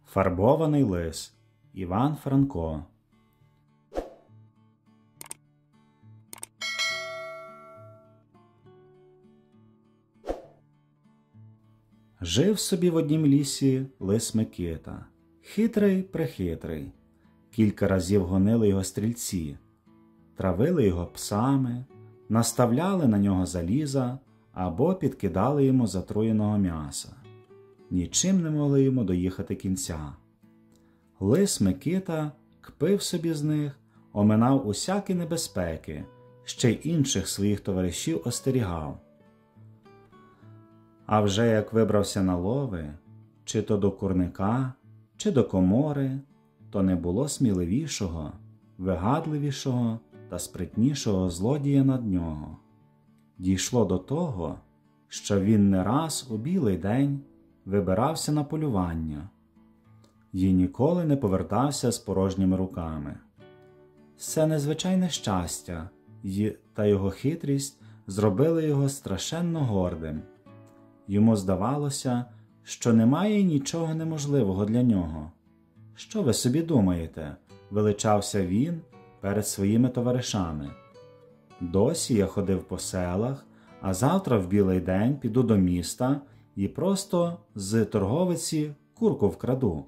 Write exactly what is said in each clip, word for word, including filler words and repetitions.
Фарбований лис. Іван Франко. Жив собі в однім лісі лис Микита. Хитрий-прехитрий. Кілька разів гонили його стрільці. Травили його псами, наставляли на нього заліза або підкидали йому затруєного м'яса. Нічим не могли йому доїхати кінця. Лис Микита кпив собі з них, оминав усякі небезпеки, ще й інших своїх товаришів остерігав. А вже як вибрався на лови, чи то до курника, чи до комори, то не було сміливішого, вигадливішого та спритнішого злодія над нього. Дійшло до того, що він не раз у білий день вибирався на полювання й ніколи не повертався з порожніми руками. Це незвичайне щастя й та його хитрість зробили його страшенно гордим. Йому здавалося, що немає нічого неможливого для нього. «Що ви собі думаєте?» – величався він перед своїми товаришами. «Досі я ходив по селах, а завтра в білий день піду до міста і просто з торговиці курку вкраду».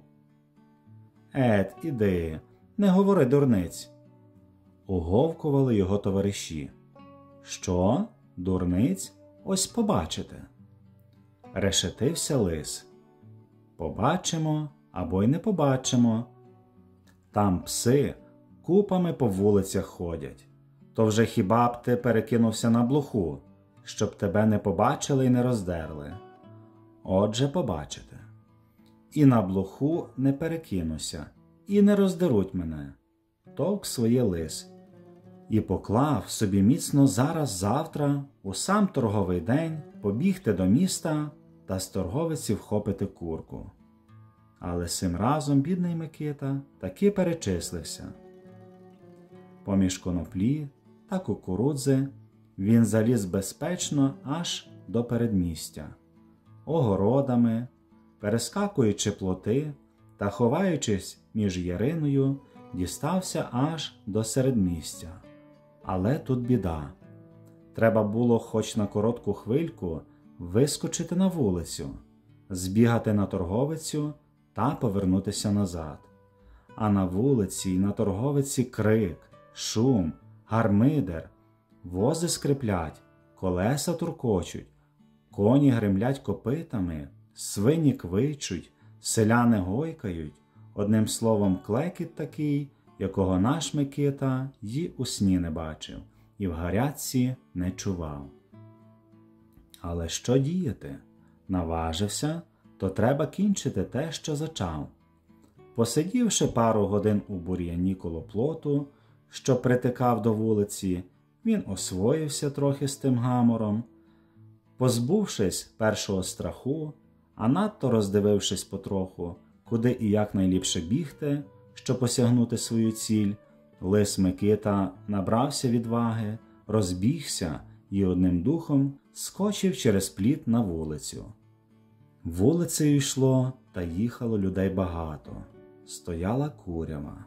«Ет, іди, не говори дурниць!» – уговкували його товариші. «Що? Дурниць? Ось побачите!» Решетився лис. «Побачимо або й не побачимо. Там пси купами по вулицях ходять. То вже хіба б ти перекинувся на блоху, щоб тебе не побачили і не роздерли? Отже, побачите. І на блоху не перекинуся, і не роздеруть мене», – товк своє лис. І поклав собі міцно зараз-завтра, у сам торговий день, побігти до міста та з торговиці вхопити курку. Але сим разом бідний Микита таки перечислився. Поміж коноплі та кукурудзи він заліз безпечно аж до передмістя. Огородами, перескакуючи плоти та ховаючись між яриною, дістався аж до середмістя. Але тут біда. Треба було хоч на коротку хвильку вискочити на вулицю, збігати на торговицю та повернутися назад. А на вулиці й на торговиці крик, шум, гармидер, вози скриплять, колеса туркочуть, коні гримлять копитами, свині квичуть, селяни гойкають, одним словом клекіт такий, якого наш Микита й у сні не бачив, і в гарячці не чував. Але що діяти? Наважився, то треба кінчити те, що зачав. Посидівши пару годин у бур'яні коло плоту, що притикав до вулиці, він освоївся трохи з тим гамором. Позбувшись першого страху, а надто роздивившись потроху, куди і як найліпше бігти, щоб осягнути свою ціль, лис Микита набрався відваги, розбігся і одним духом скочив через пліт на вулицю. Вулицею йшло та їхало людей багато. Стояла курява.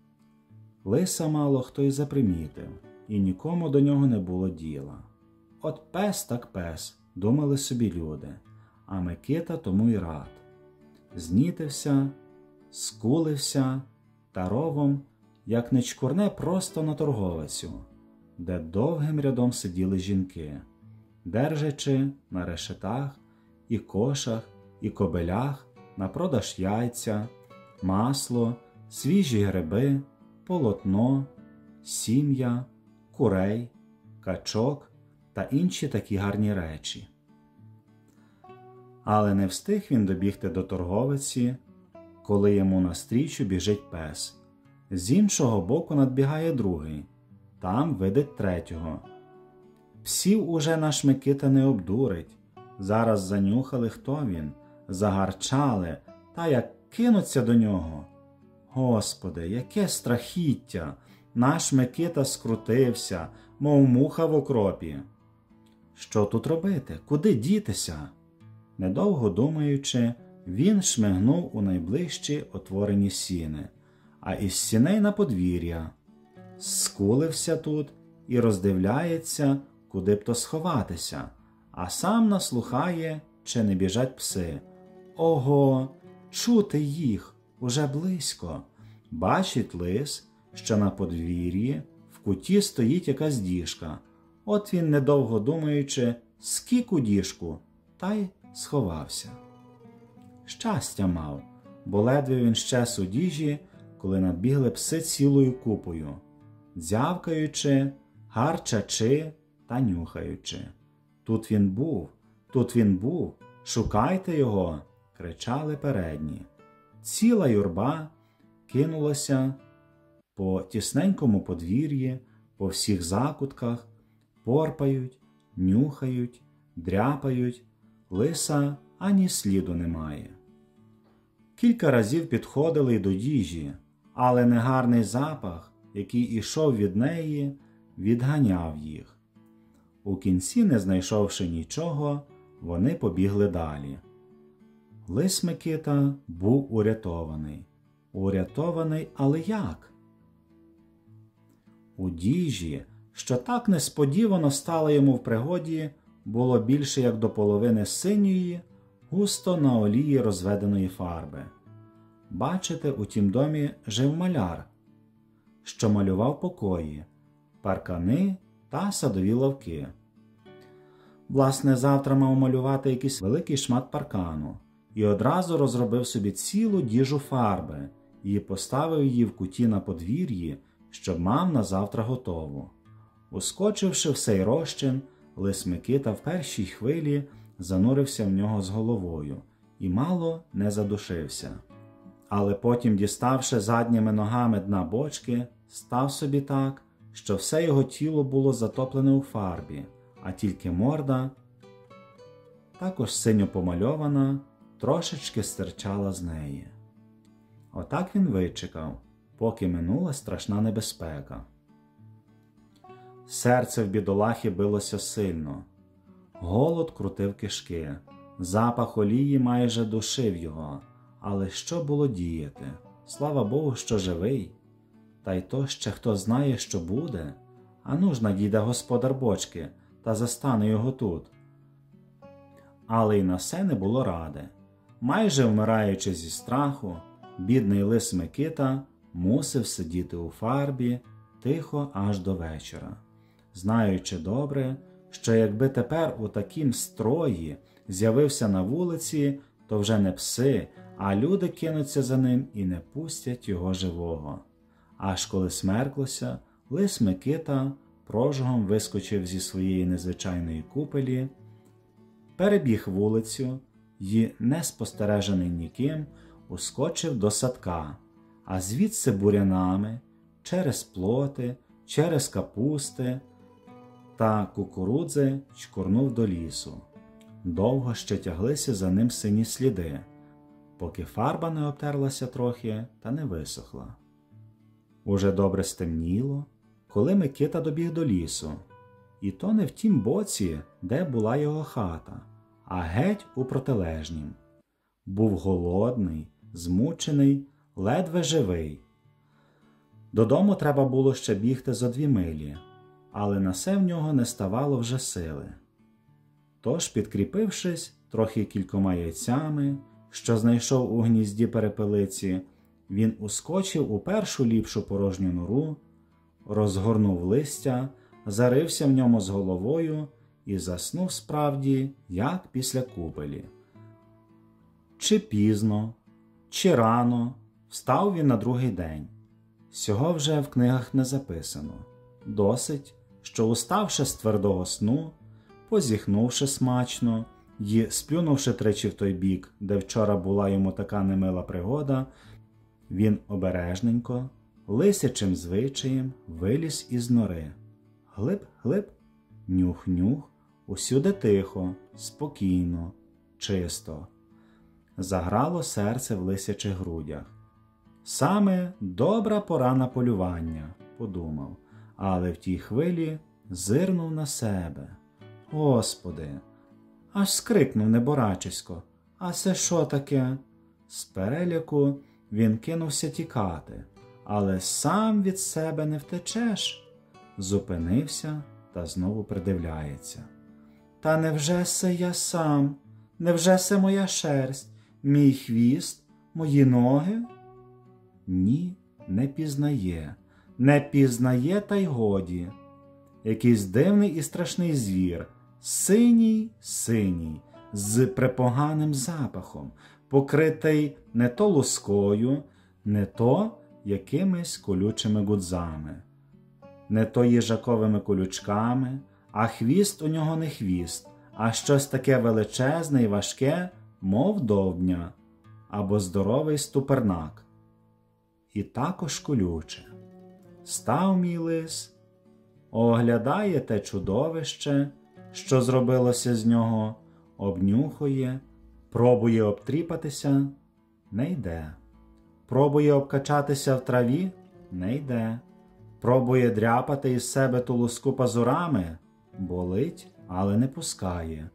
Лиса мало хто й запримітив, і нікому до нього не було діла. От пес так пес, думали собі люди, а Микита тому й рад. Знітився, скулився та ровом, як не чкурне, просто на торговицю, де довгим рядом сиділи жінки, держачи на решетах і кошах і кобелях на продаж яйця, масло, свіжі гриби, полотно, сім'я, курей, качок та інші такі гарні речі. Але не встиг він добігти до торговиці, коли йому навстрічу біжить пес. З іншого боку надбігає другий, там видить третього. Псів уже наш Микита не обдурить. Зараз занюхали, хто він, загарчали, та як кинуться до нього. Господи, яке страхіття! Наш Микита скрутився, мов муха в окропі. Що тут робити? Куди дітися? Недовго думаючи, він шмигнув у найближчі отворені сіни, а із сіней на подвір'я. Скулився тут і роздивляється, куди б то сховатися, а сам наслухає, чи не біжать пси. Ого, чути їх, уже близько. Бачить лис, що на подвір'ї в куті стоїть якась діжка. От він, недовго думаючи, скік у діжку, та й сховався. Щастя мав, бо ледве він щез у діжі, коли надбігли пси цілою купою, дзявкаючи, гарчачи та нюхаючи. Тут він був, тут він був, шукайте його, кричали передні. Ціла юрба кинулася по тісненькому подвір'ї, по всіх закутках, порпають, нюхають, дряпають, лиса ані сліду немає. Кілька разів підходили й до діжі, але негарний запах, який ішов від неї, відганяв їх. У кінці, не знайшовши нічого, вони побігли далі. Лис Микита був урятований. Урятований, але як? У діжі, що так несподівано стала йому в пригоді, було більше як до половини синьої, густо на олії розведеної фарби. Бачите, у тім домі жив маляр, що малював покої, паркани та садові лавки. Власне, завтра мав малювати якийсь великий шмат паркану і одразу розробив собі цілу діжу фарби і поставив її в куті на подвір'ї, щоб мав на завтра готову. Ускочивши в сей розчин, лис Микита в першій хвилі занурився в нього з головою і мало не задушився. Але потім, діставши задніми ногами дна бочки, став собі так, що все його тіло було затоплене у фарбі, а тільки морда, також синьо помальована, трошечки стирчала з неї. Отак він вичекав, поки минула страшна небезпека. Серце в бідолахи билося сильно. Голод крутив кишки, запах олії майже душив його. Але що було діяти? Слава Богу, що живий. Та й то ще хто знає, що буде. Ану ж надійде господар бочки та застане його тут. Але й на се не було ради. Майже вмираючи зі страху, бідний лис Микита мусив сидіти у фарбі тихо аж до вечора, знаючи добре, що якби тепер у такім строї з'явився на вулиці, то вже не пси, а люди кинуться за ним і не пустять його живого. Аж коли смерклося, лис Микита прожогом вискочив зі своєї незвичайної купелі, перебіг вулицю і, не спостережений ніким, ускочив до садка, а звідси бурянами, через плоти, через капусти та кукурудзи чкурнув до лісу. Довго ще тяглися за ним сині сліди, поки фарба не обтерлася трохи та не висохла. Уже добре стемніло, коли Микита добіг до лісу, і то не в тім боці, де була його хата, а геть у протилежнім. Був голодний, змучений, ледве живий. Додому треба було ще бігти зо дві милі, але на се в нього не ставало вже сили. Тож, підкріпившись трохи кількома яйцями, що знайшов у гнізді перепелиці, він ускочив у першу ліпшу порожню нору, розгорнув листя, зарився в ньому з головою і заснув справді, як після купелі. Чи пізно, чи рано встав він на другий день. Сього вже в книгах не записано. Досить, що, уставши з твердого сну, позіхнувши смачно й сплюнувши тричі в той бік, де вчора була йому така немила пригода, він обережненько, лисячим звичаєм виліз із нори. Глиб-глиб, нюх-нюх, усюди тихо, спокійно, чисто. Заграло серце в лисячих грудях. Саме добра пора на полювання, подумав, але в тій хвилі зирнув на себе. Господи! Аж скрикнув неборачисько. а це що таке? З переляку він кинувся тікати, але сам від себе не втечеш. Зупинився та знову придивляється. Та невже се я сам? Невже се моя шерсть, мій хвіст, мої ноги? Ні, не пізнає, не пізнає, та й годі. Якийсь дивний і страшний звір, синій, синій, з препоганим запахом, покритий не то лускою, не то якимись колючими гудзами, не то їжаковими колючками, а хвіст у нього не хвіст, а щось таке величезне і важке, мов довбня, або здоровий ступернак. І також колюче. Став мій лис, оглядає те чудовище, що зробилося з нього, обнюхує, пробує обтріпатися, не йде. Пробує обкачатися в траві, не йде. Пробує дряпати із себе ту луску пазурами, болить, але не пускає.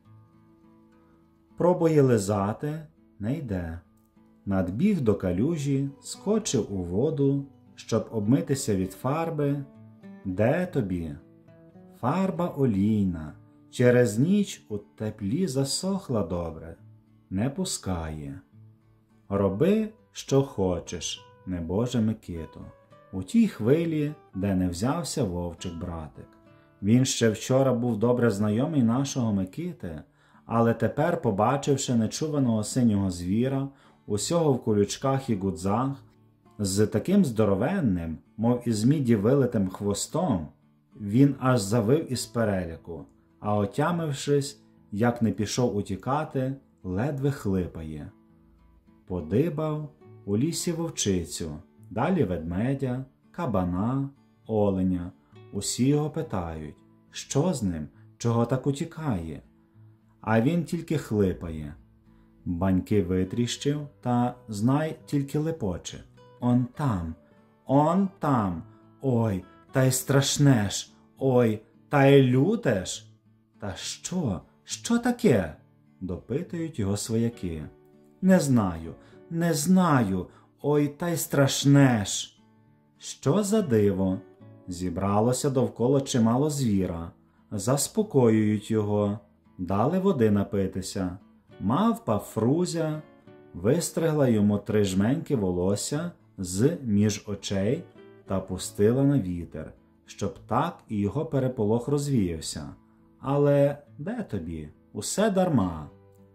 Пробує лизати, не йде. Надбіг до калюжі, скочив у воду, щоб обмитися від фарби. Де тобі? Фарба олійна, через ніч у теплі засохла добре, не пускає. Роби, що хочеш, небоже Микито, у тій хвилі, де не взявся вовчик-братик. Він ще вчора був добре знайомий нашого Микити, але тепер, побачивши нечуваного синього звіра, усього в колючках і гудзах, з таким здоровенним, мов із міді вилитим хвостом, він аж завив із переляку, а отямившись, як не пішов утікати, ледве хлипає. Подибав у лісі вовчицю, далі ведмедя, кабана, оленя. Усі його питають, що з ним, чого так утікає? А він тільки хлипає. Баньки витріщив та, знай, тільки лепоче. Он там, он там, ой, та й страшне ж, ой, та й люте ж. Та що, що таке? Допитують його свояки. Не знаю, не знаю, ой, та й страшне ж. Що за диво? Зібралося довкола чимало звіра. Заспокоюють його, дали води напитися. Мавпа Фрузя вистригла йому три жменьки волосся з між очей та пустила на вітер, щоб так і його переполох розвіявся. Але де тобі? Усе дарма.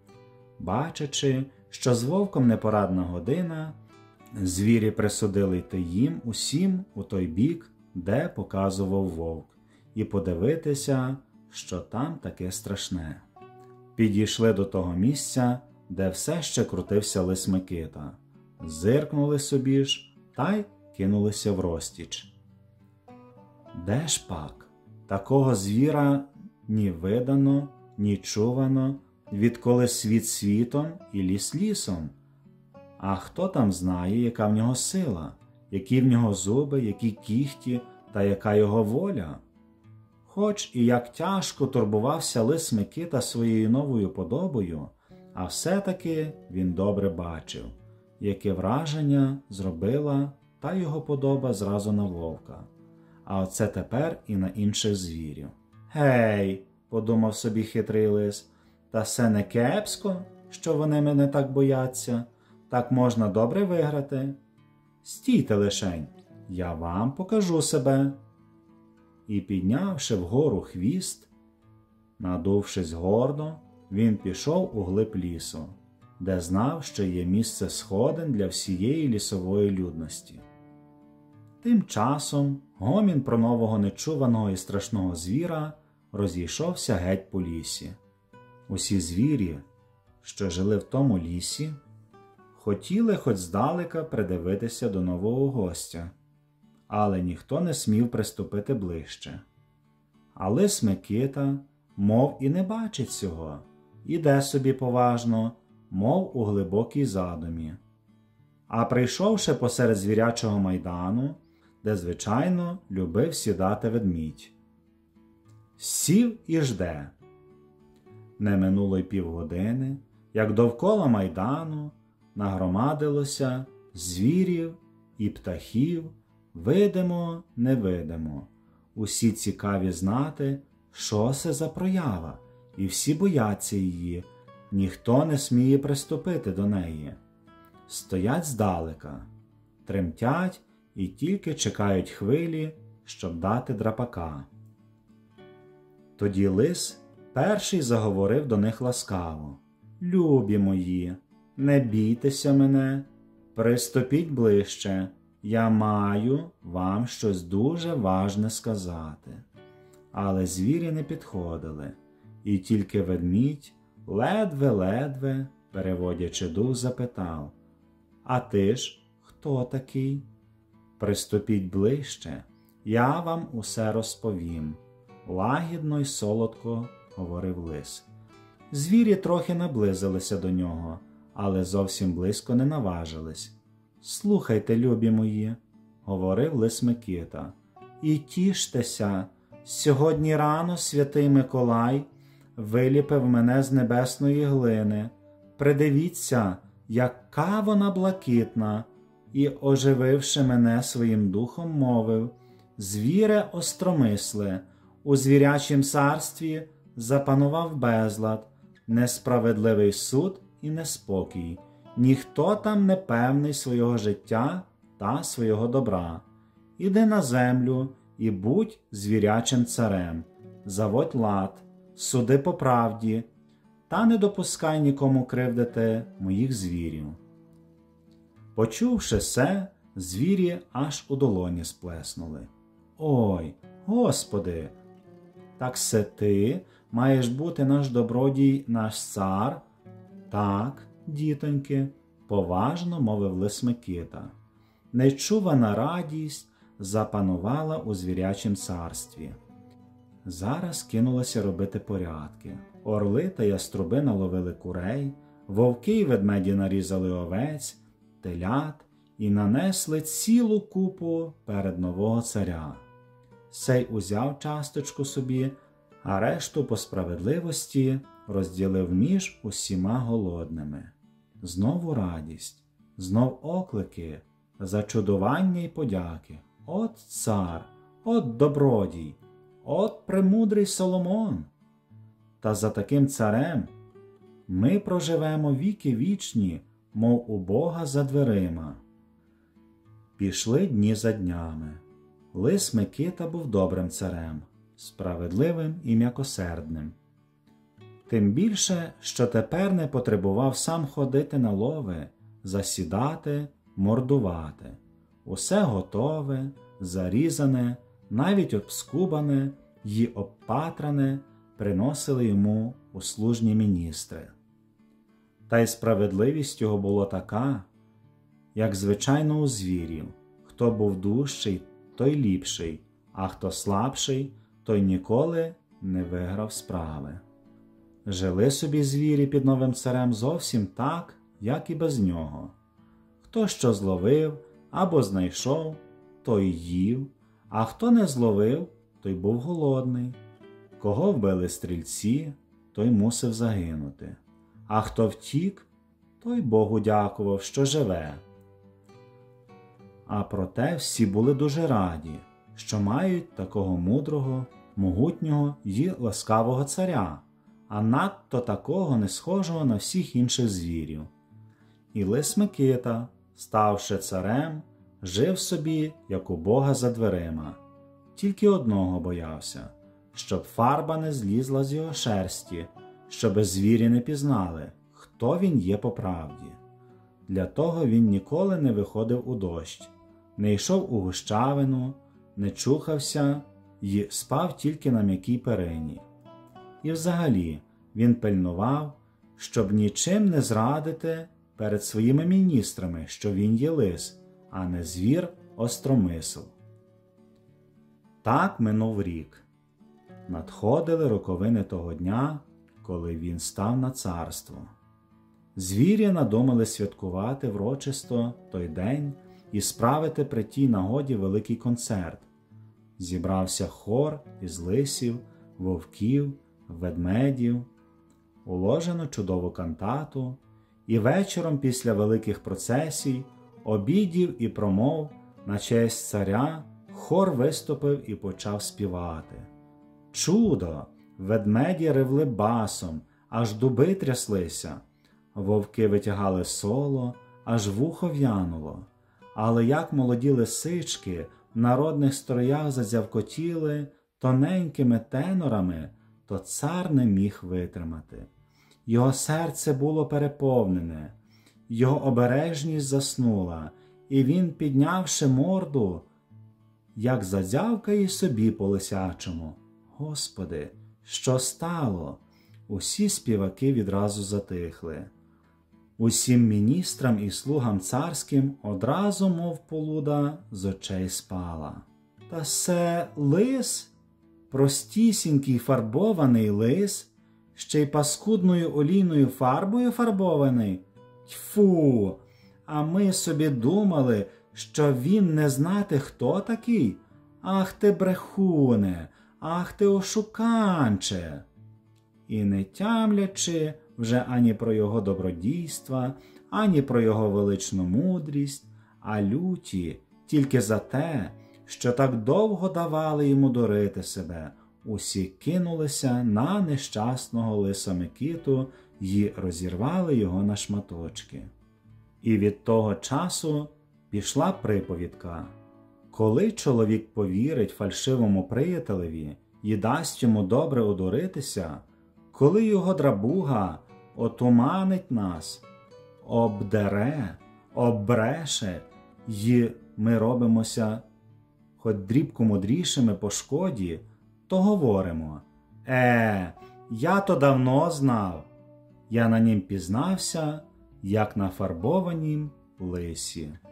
Бачачи, що з вовком непорадна година, звірі присудили йти їм усім у той бік, де показував вовк, і подивитися, що там таке страшне. Підійшли до того місця, де все ще крутився лис Микита, зиркнули собі ж та й кинулися врозтіч. Де ж пак? Такого звіра ні видано, ні чувано, відколи світ світом і ліс лісом. А хто там знає, яка в нього сила, які в нього зуби, які кіхті та яка його воля? Хоч і як тяжко турбувався лис Микита своєю новою подобою, а все-таки він добре бачив, яке враження зробила та його подоба зразу на вовка, а оце тепер і на інших звірів. «Гей!» – подумав собі хитрий лис, «та се не кепсько, що вони мене так бояться, так можна добре виграти. Стійте лишень, я вам покажу себе». І, піднявши вгору хвіст, надувшись гордо, він пішов у глиб лісу, де знав, що є місце сходин для всієї лісової людності. Тим часом гомін про нового нечуваного і страшного звіра розійшовся геть по лісі. Усі звірі, що жили в тому лісі, хотіли хоч здалека придивитися до нового гостя, але ніхто не смів приступити ближче. А лис Микита, мов і не бачить цього, іде собі поважно, мов у глибокій задумі. А прийшовши посеред звірячого майдану, де, звичайно, любив сідати ведмідь, сів і жде. Не минуло й півгодини, як довкола майдану нагромадилося звірів і птахів, видимо, невидимо. Усі цікаві знати, що це за проява, і всі бояться її, ніхто не сміє приступити до неї. Стоять здалека, тремтять і тільки чекають хвилі, щоб дати драпака. Тоді лис перший заговорив до них ласкаво: «Любі мої, не бійтеся мене, приступіть ближче, я маю вам щось дуже важне сказати». Але звірі не підходили, і тільки ведмідь, ледве-ледве, переводячи дух, запитав: «А ти ж хто такий? Приступіть ближче, я вам усе розповім», – лагідно й солодко говорив лис. Звірі трохи наблизилися до нього, але зовсім близько не наважились. «Слухайте, любі мої», – говорив лис Микита, – «і тіштеся, сьогодні рано святий Миколай виліпив мене з небесної глини. Придивіться, яка вона блакитна, і, ожививши мене своїм духом, мовив: звіре остромисле, у звірячім царстві запанував безлад, несправедливий суд і неспокій. Ніхто там не певний свого життя та свого добра. Іди на землю і будь звірячим царем, заводь лад, суди по правді, та не допускай нікому кривдити моїх звірів». Почувши се, звірі аж у долоні сплеснули. «Ой, Господи, так се ти маєш бути наш добродій, наш цар?» «Так, дітоньки», – поважно мовив лис Микита. Нечувана радість запанувала у звірячім царстві. Зараз кинулося робити порядки. Орли та яструби наловили курей, вовки й ведмеді нарізали овець, телят і нанесли цілу купу перед нового царя. Сей узяв часточку собі, а решту по справедливості розділив між усіма голодними. Знову радість, знов оклики, зачудування й подяки. От цар, от добродій, от премудрий Соломон! Та за таким царем ми проживемо віки вічні, мов у Бога за дверима. Пішли дні за днями. Лис Микита був добрим царем, справедливим і м'якосердним. Тим більше, що тепер не потребував сам ходити на лови, засідати, мордувати. Усе готове, зарізане, навіть обскубане й обпатране приносили йому услужні міністри. Та й справедливість його була така, як звичайно у звірів: хто був дужчий, той ліпший, а хто слабший, той ніколи не виграв справи. Жили собі звірі під новим царем зовсім так, як і без нього. Хто що зловив або знайшов, той їв, а хто не зловив, той був голодний. Кого вбили стрільці, той мусив загинути, а хто втік, той Богу дякував, що живе. А проте всі були дуже раді, що мають такого мудрого, могутнього й ласкавого царя, а надто такого не схожого на всіх інших звірів. І лис Микита, ставши царем, жив собі, як у Бога за дверима. Тільки одного боявся – щоб фарба не злізла з його шерсті, щоби звірі не пізнали, хто він є по правді. Для того він ніколи не виходив у дощ, не йшов у гущавину, не чухався й спав тільки на м'якій перині. І взагалі він пильнував, щоб нічим не зрадити перед своїми міністрами, що він є лис, а не звір остромисл. Так минув рік. Надходили роковини того дня, коли він став на царство. Звірі надумали святкувати врочисто той день і справити при тій нагоді великий концерт. Зібрався хор із лисів, вовків, ведмедів. уложено чудову кантату, і вечором після великих процесій, обідів і промов на честь царя хор виступив і почав співати. Чудо! Ведмеді ревли басом, аж дуби тряслися. Вовки витягали соло, аж вухо в'януло. Але як молоді лисички в народних строях задзявкотіли тоненькими тенорами, то цар не міг витримати. Його серце було переповнене, його обережність заснула, і він, піднявши морду, як задзявкає собі по лисячому. Господи, що стало? Усі співаки відразу затихли. Усім міністрам і слугам царським одразу, мов полуда, з очей спала. Та се лис? Простісінький фарбований лис? Ще й паскудною олійною фарбою фарбований? Тьфу! А ми собі думали, що він не знати, хто такий? Ах ти брехуне! Ах ти ошуканче! І не тямлячи вже ані про його добродійства, ані про його величну мудрість, а люті тільки за те, що так довго давали йому дурити себе, усі кинулися на нещасного лиса Микиту й розірвали його на шматочки. І від того часу пішла приповідка. Коли чоловік повірить фальшивому приятелеві і дасть йому добре одуритися, коли його драбуга отуманить нас, обдере, оббреше, й ми робимося хоч дрібку мудрішими по шкоді, то говоримо: «Е, я то давно знав, я на нім пізнався, як на фарбованім лисі».